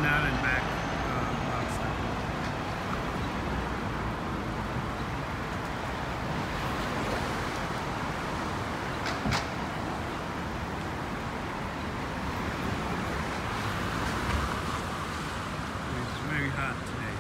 canal and back outside. It's very hot today.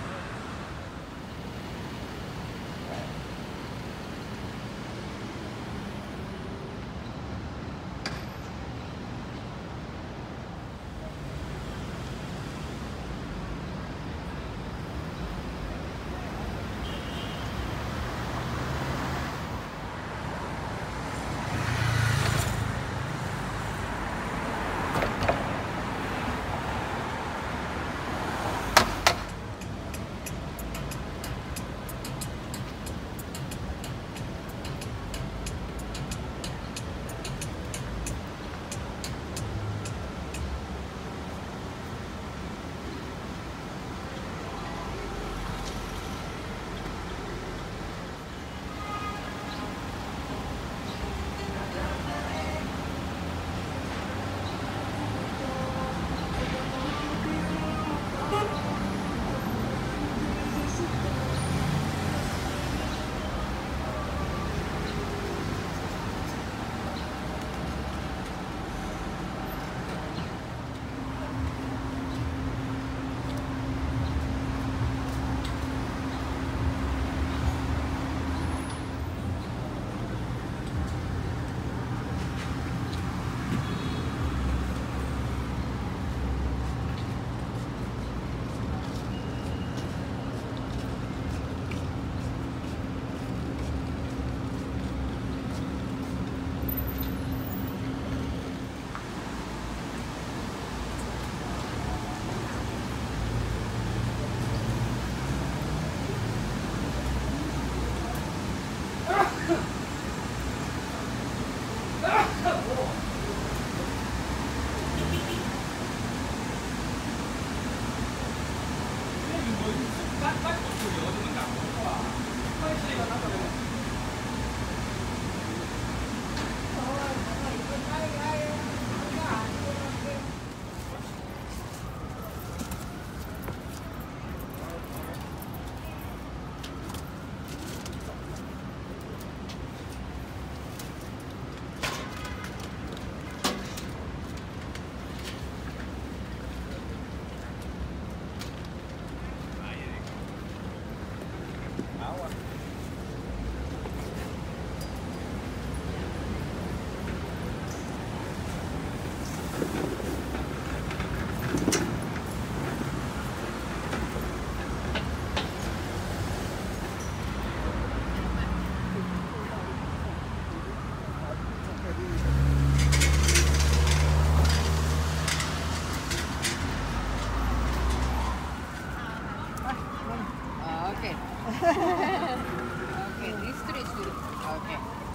Okay, these three should. Okay.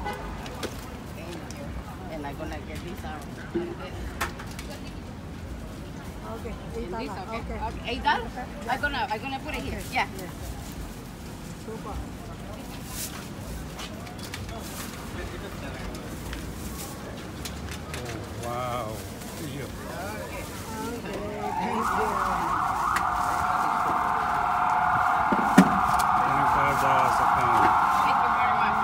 Thank you. And I'm gonna get this out. Okay. In this, okay. Okay. Okay. $8? I'm gonna put it here. Yeah. Yes. Super. Oh, wow. Okay. Okay. Thank you. $25 a pound. Thank you very much.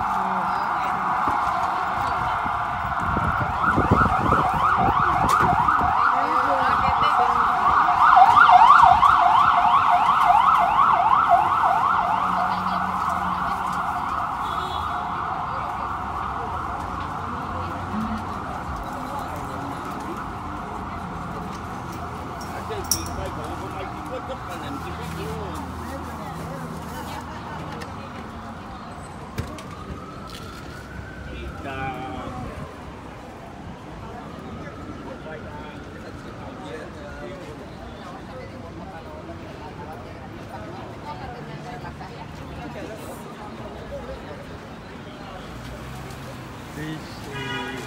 This is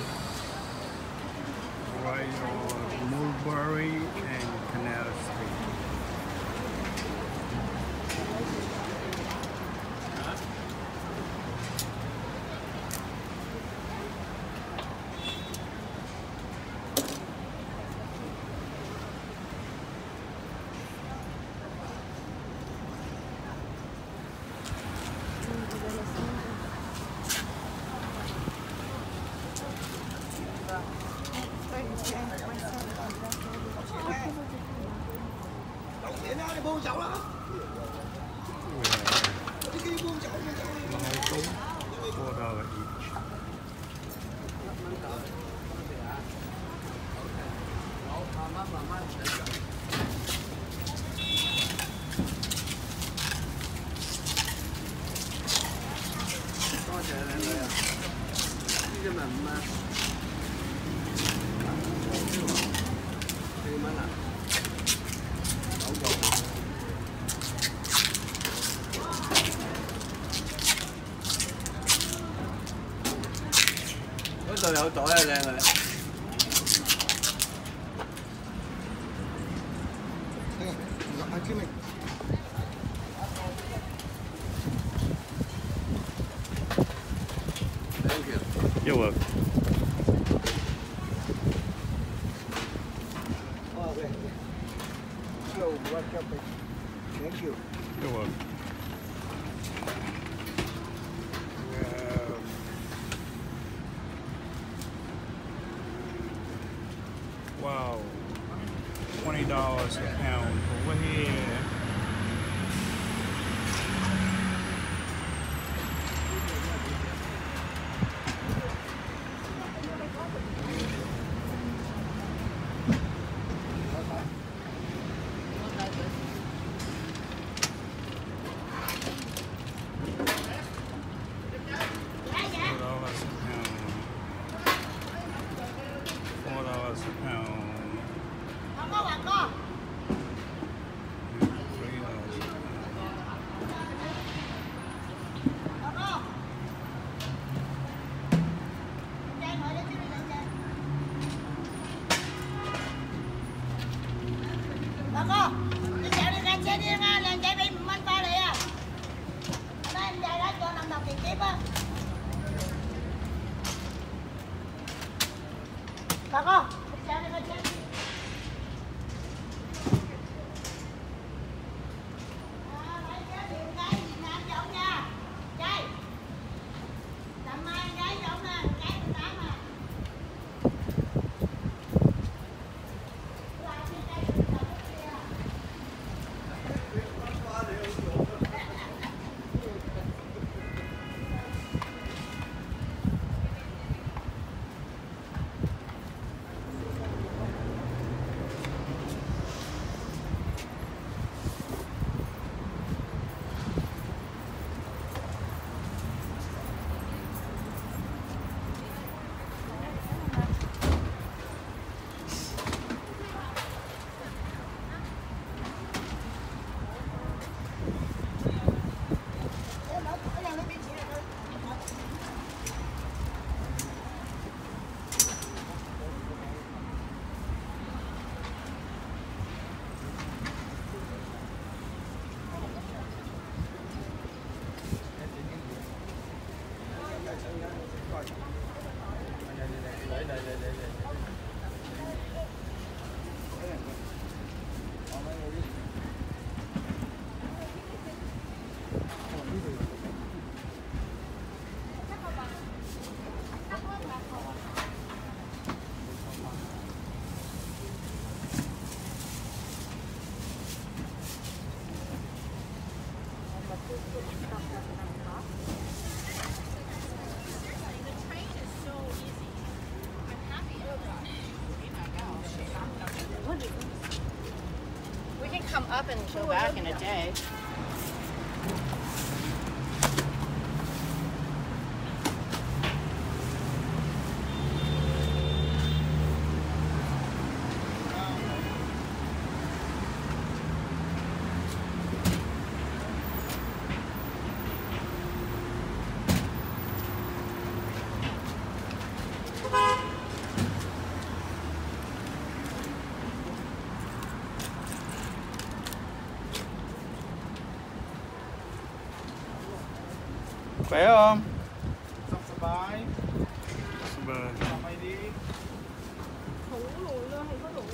right on Mulberry and Canal Street. $4 each. Tôi有袋啊，靚女。Thank you. You're welcome. Thank you. You're welcome. Wow, $20 a pound over here. $4 a pound. Bà cô, đi chạy đi ra xe đi nha, làm chạy bị mình ba lẹ à. Hôm nay em chạy ra cho nằm đọc tiền tiếp á. Bà cô, đi chạy đi ra xe đi. Lấy cái điện cái gì nè, anh dọn nha. Chạy. Làm mai cái dọn nè, cái 18 à. We can come up and go back in a day. Khỏe không? Bye. Mày đi. Đủ luôn luôn, không có đủ.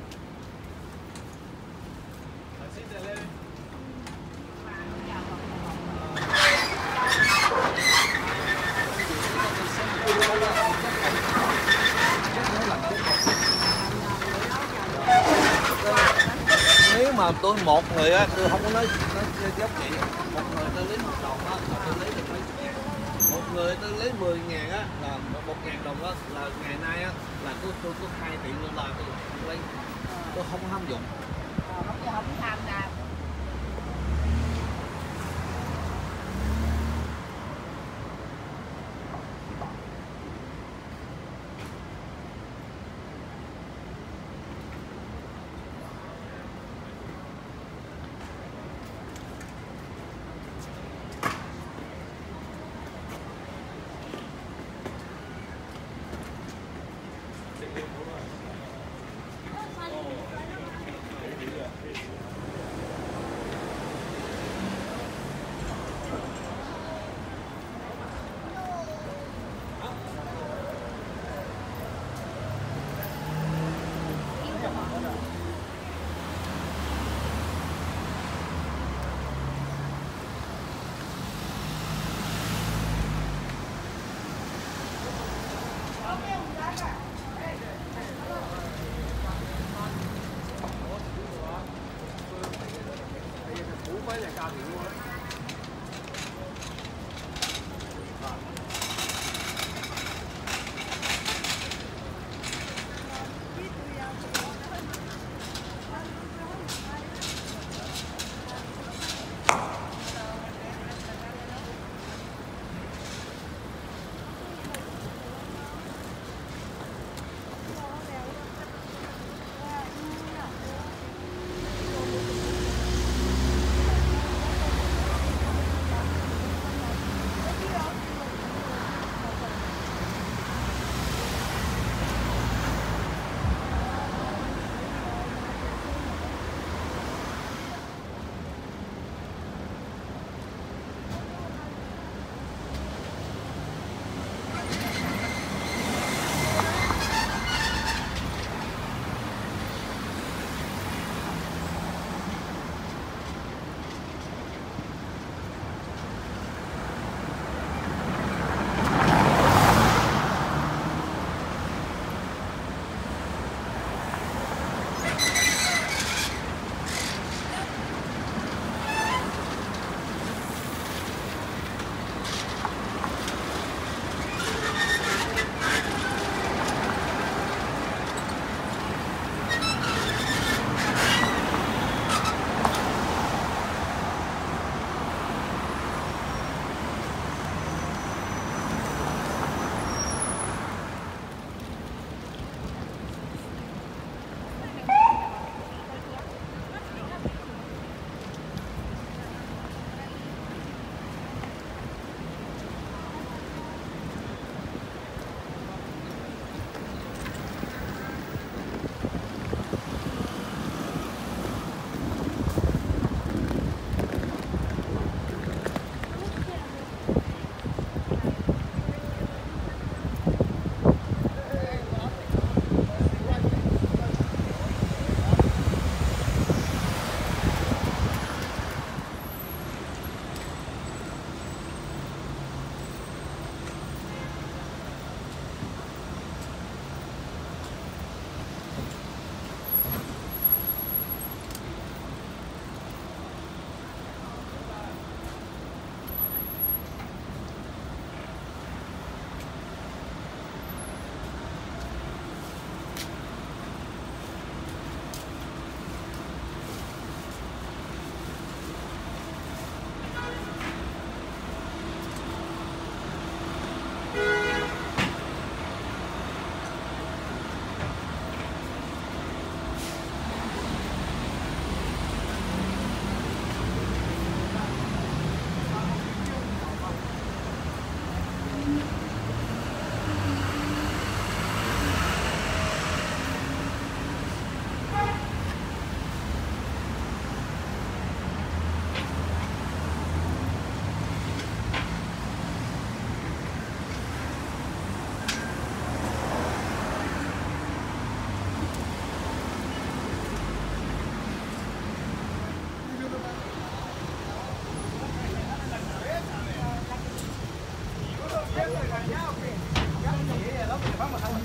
Xin trở lên. Nếu mà tôi một người á, tôi không có nói gốc vậy. Một người tôi lấy 1 đồng á, là tôi lấy được mấy chục ngàn. Một người tôi lấy 10.000 á, là 1.000 đồng á, là ngày nay á, là tôi có 2 triệu đô la tôi không lấy. Tôi không ham dụng. Không tham gia.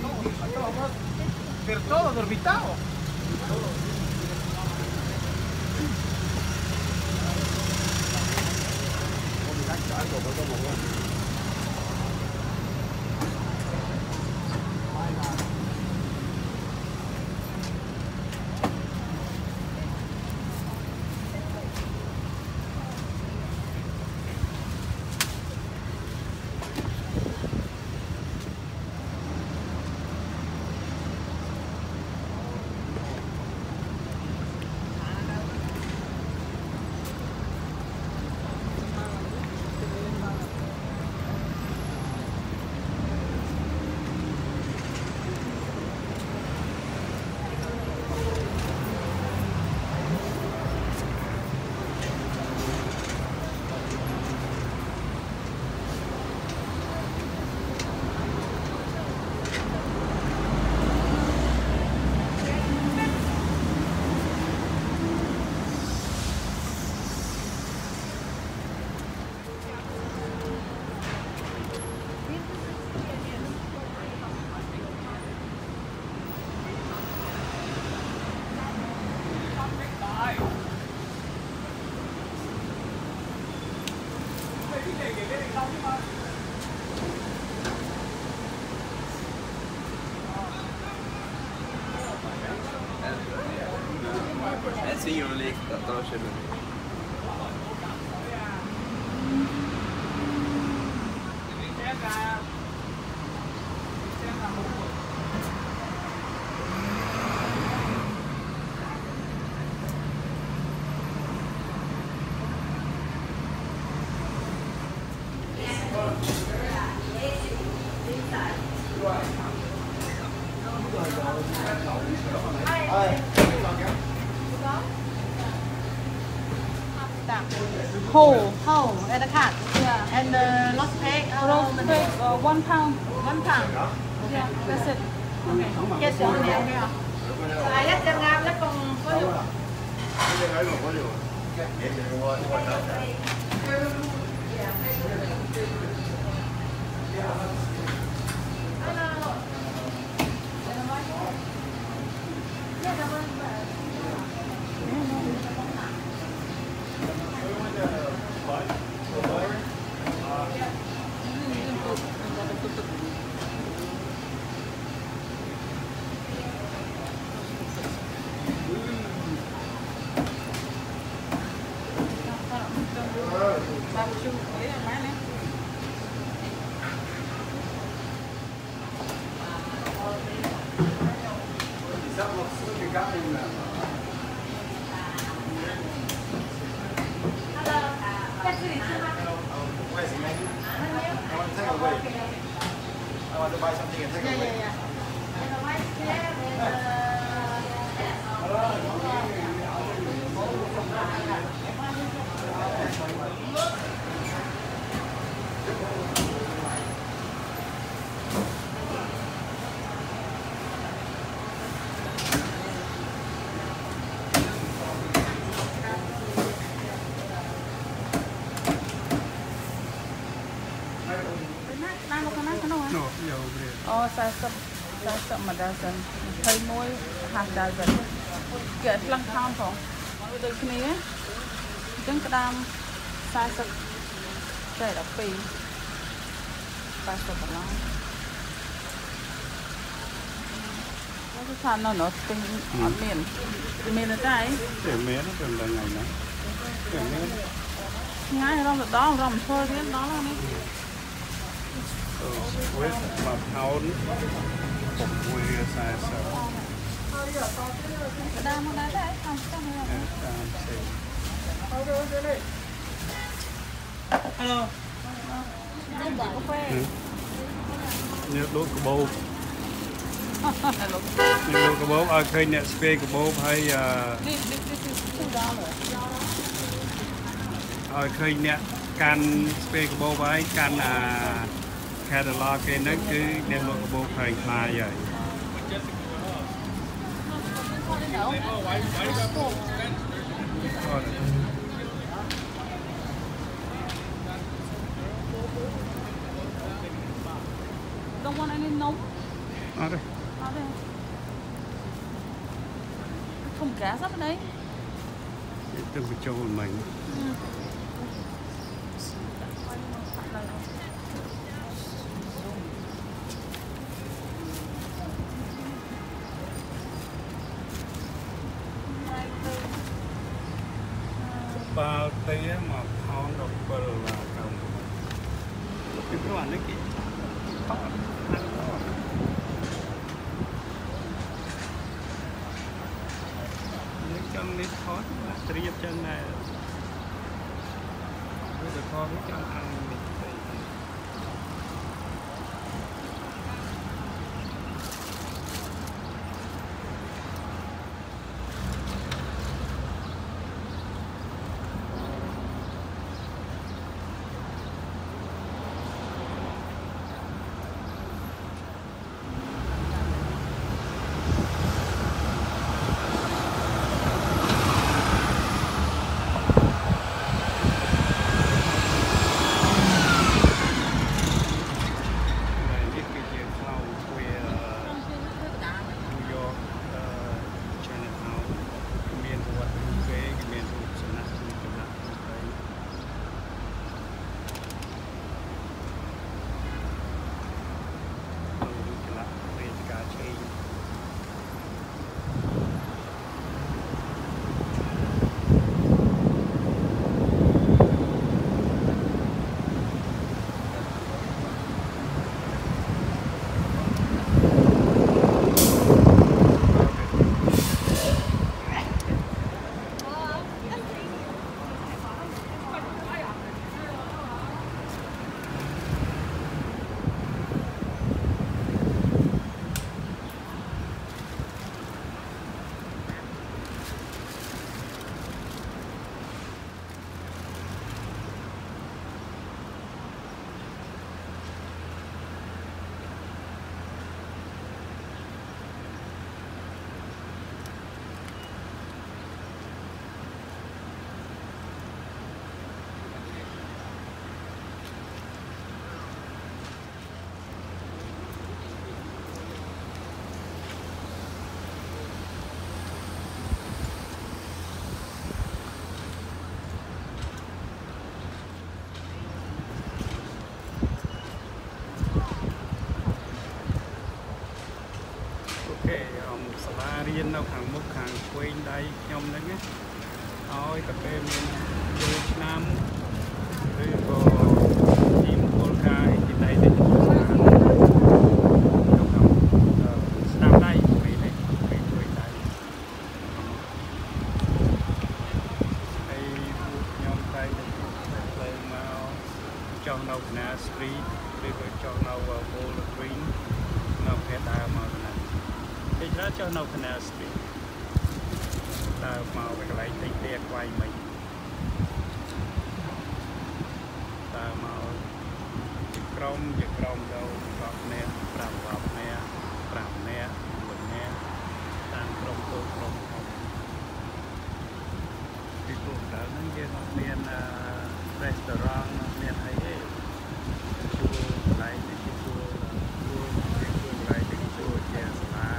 Per todo dormitado. See you later. Whole, and a cat. Yeah. And roast pig. Roast pig, 1 pound. 1 pound. Yeah, that's it. Yes, your name. Lát cho ngon, lát con có được. Oh, 40 một dozen, 21 half dozen. Kệ lăng thonផងដូចគ្នាអញ្ចឹងក្តាម40តែ12 40កន្លងគឺថានៅនោះទិញអត់មានតែតែមានតែដល់ថ្ងៃណាតែមានថ្ងៃរំដងរំធ្វើរៀនដល់ហ្នឹងនេះ with my pound of weird size. Hello. Nước đốt cà bô. Nước đốt cà bô. Ai khơi nẹt spray cà bô hay ai khơi nẹt can spray cà bô hay can catalog cái nó cứ đem luôn cái bộ thành là vậy. Don't want any nấm. Ở đây. Ở đây. Thùng cá sắp ở đấy. Từng cái châu của mình. bao tía mà thon độc bờ là cầm cái đoạn đấy kì nếu chân nít khó là triệt chân này bây giờ khó cái chân ăn mình riêng đâu hàng mốc hàng quên đây nhom đấy nhé ôi cà phê mình chơi nam rồi có team polka thì đây để làm đây về đây về quên đây đây nhom tay lên màu cho nâu na street rồi cho nâu ball green nâu hết đa màu này thì nó cho nâu canal street là màu về cái lấy tinh tiền quay mình là màu dịch crom đâu gọt nè gọt nè một nè tan crom không thì cũng đã nó như nó miền restaurant nó miền ấy chua lại thì chua lại thì chua chè lá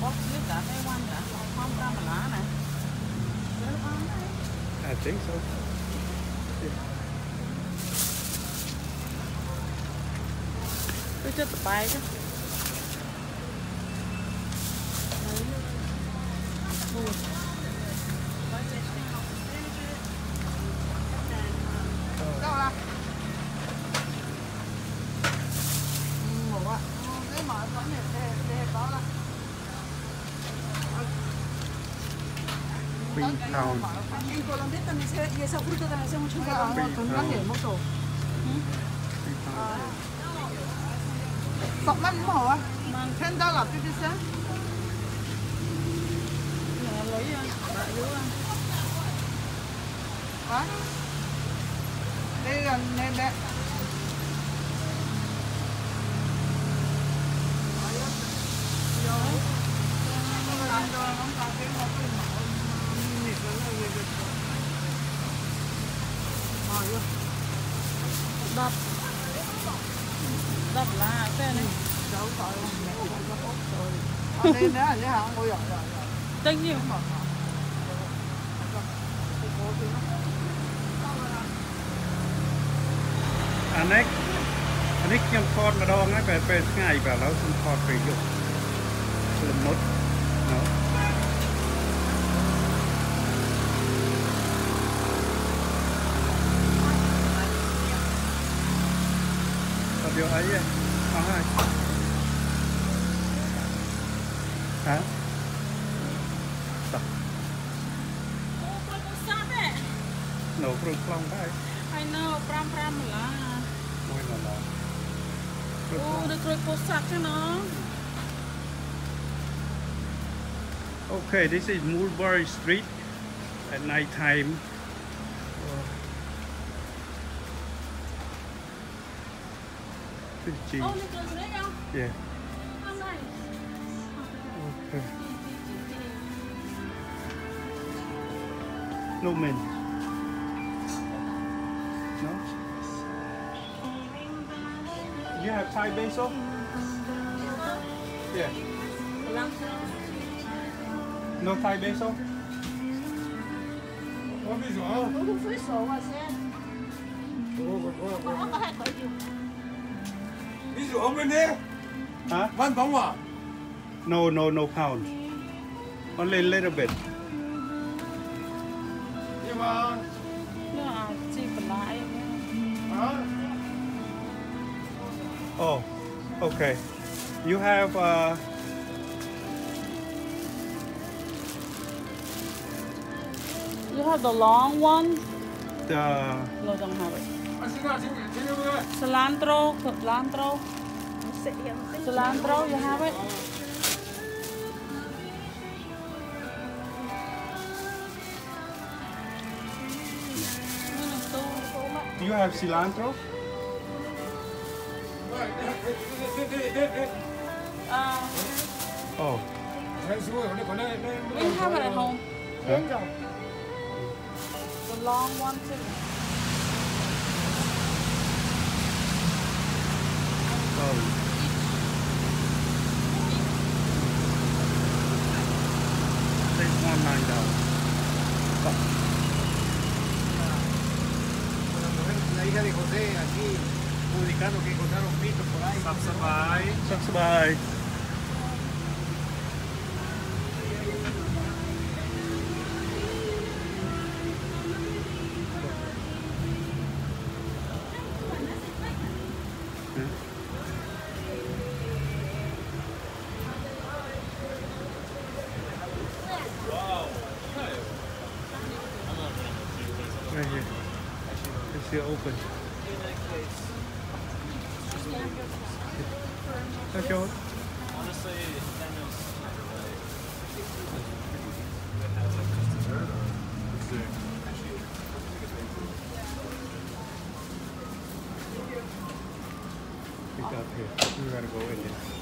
box with that one that không ra mà lá này. I think so. Cứ chết tay chứ. Đâu là? Ngủ ạ. Cái mở quán này để đó là. Queenstown. Incolandetta mi è saputo che siamo 아, 건강해 먹고. $10만 뭐 와? $10 주세요. Nè lấy bạ dữ anh. Hả? Đây là nè. Đập lá cái này. Đây nữa hả? Ôi giời ơi. Tất nhiên mà. Anh ấyខ្ញុំថតម្ដងហើយពេលថ្ងៃបាទឥឡូវខ្ញុំថតពេលយប់ល្មុតណ៎អត់យកអីទេអស់ហើយហ៎ No, fruit plum bag. I know, pram lá. Muy malo. Oh, the fruit posak nó. Okay, this is Mulberry Street at night time. This is cheese. Oh, this is real. Yeah. How nice. Okay. No mint. No? You have Thai basil? Yeah. No Thai basil? Cũng phí sổ mà xem. Có hai khỏi gì. Ví dụ ông bên đây Huh? văn phòng à? No pound. Only a little bit. Nhưng mà Nó chi phần lại. hả? Oh, okay. You have You have the long one? the No, don't have it. Anh xin ra xin ơi. Cilantro, cilantro, you have it? you have cilantro? Oh. We have it at home. Huh? The long one too. Oh. Take $19. La hija de José aquí publicando que encontraron pitos por ahí. Subscribe. Right here. It's still open. That's yours? Honestly, Daniel's Pick up here. We gotta go in there.